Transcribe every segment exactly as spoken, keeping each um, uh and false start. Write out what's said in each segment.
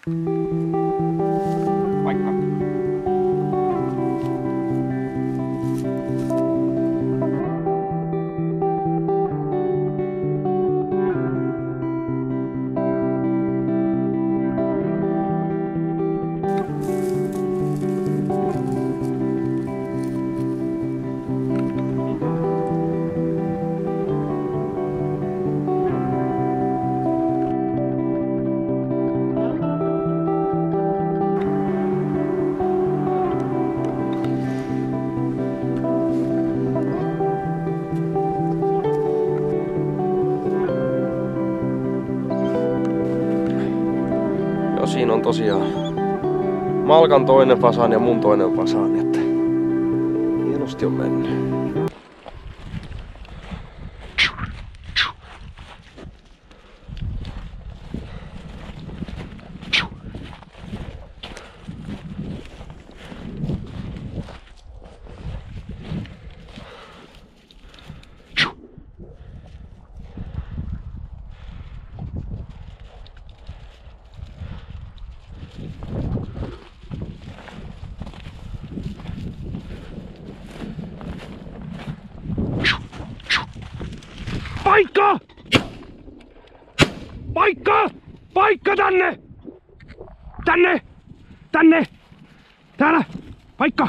Paikka. Siinä on tosiaan Malkan toinen fasaani ja mun toinen fasaani, että hienosti on mennyt. Paikka! Paikka! Paikka tänne! Tänne! Tänne! Täällä! Paikka!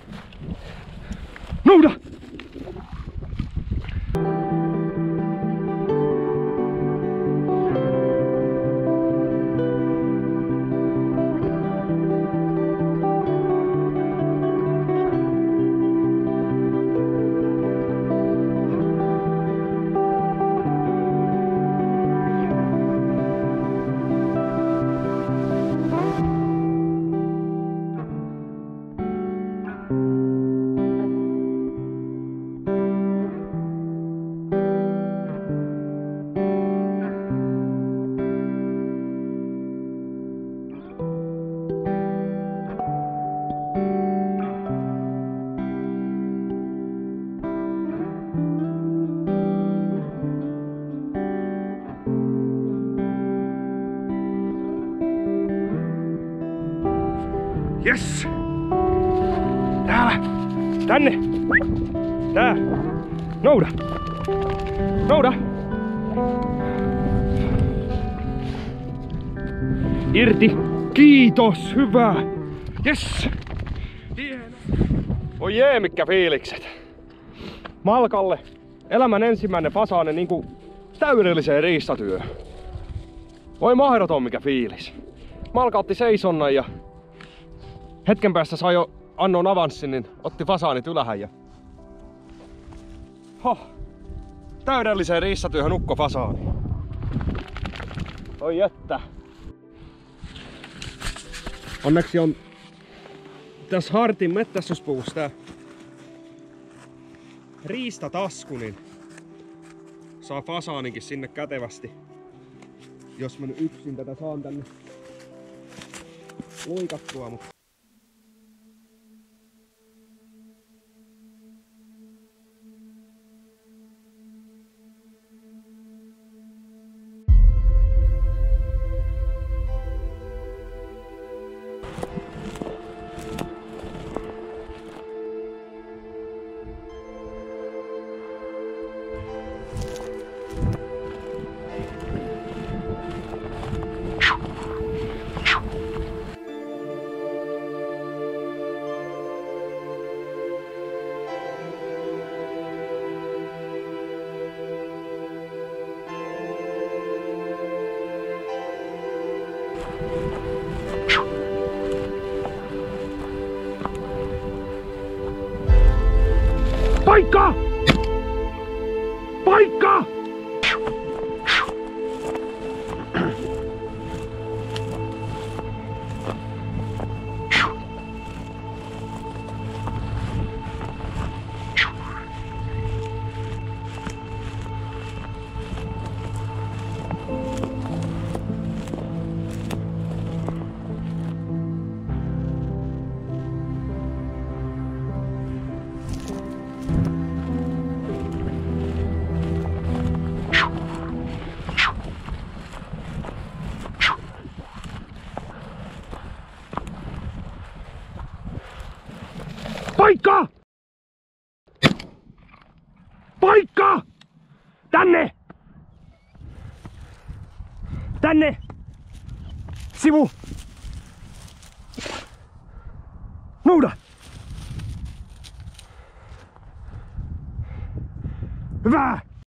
Nouda! Yes! Täällä! Tänne! Tää! Nouda! Nouda! Irti! Kiitos! Hyvä! Yes! Hieno! Oi jee, mitkä fiilikset! Malkalle elämän ensimmäinen fasaani niinku täydelliseen riistatyöhön. Oi mahdoton mikä fiilis! Malka otti seisonnan ja hetken päästä sai jo annon avanssin, niin otti fasaanit ylähän ja... Hoh! Täydelliseen riistatyöhön ukko fasaani. Oi jättä! Onneksi on tässä Hartin mettästyspuvussa tää riistatasku, niin saa fasaaninkin sinne kätevästi. Jos mä nyt yksin tätä saan tänne luikattua, mutta... Paikka! Paikka! Paikka! Paikka! Tänne! Tänne! Sivu! Nouda! Hyvä!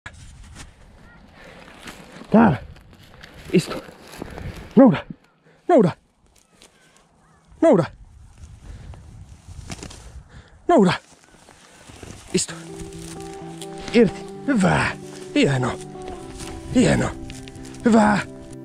Täällä! Istu! Nouda! Nouda! Nouda! Nouda! Istu! Irti! Hyvä! Hieno! Hieno! Hyvä!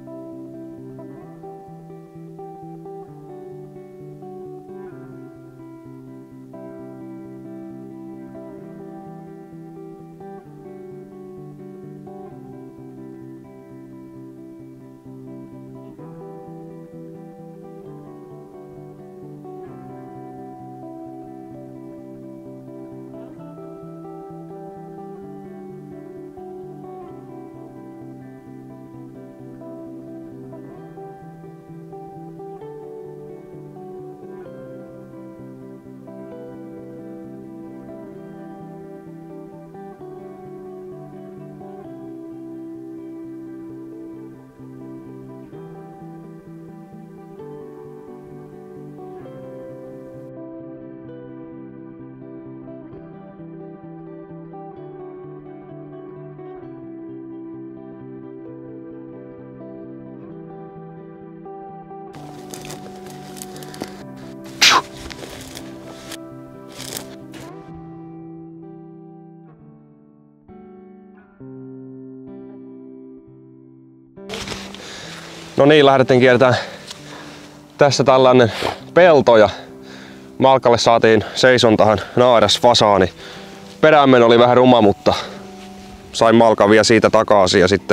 No niin, lähdettiin kiertämään tässä tällainen pelto ja Malkalle saatiin seisontahan naarasfasaani. Perämmen oli vähän ruma, mutta sain Malkan vielä siitä takaisin ja sitten,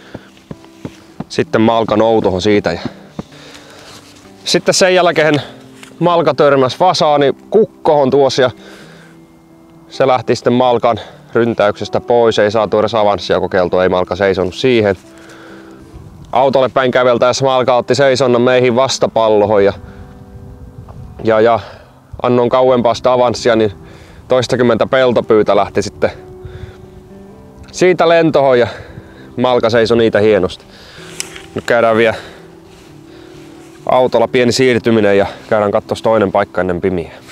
sitten Malka noutohon siitä. Ja sitten sen jälkeen Malka törmäsi fasaani kukkohon tuossa ja se lähti sitten Malkan ryntäyksestä pois. Ei saatu edes avanssia kokeiltua, ei Malka seisonut siihen. Autolle päin käveltäessä Malka otti seisonnan meihin vastapalloon ja, ja, ja annoin kauempaa sitä avanssia, niin toistakymmentä peltopyytä lähti sitten siitä lentohon ja Malka seisoi niitä hienosti. Nyt käydään vielä autolla pieni siirtyminen ja käydään katsoa toinen paikka ennen pimiä.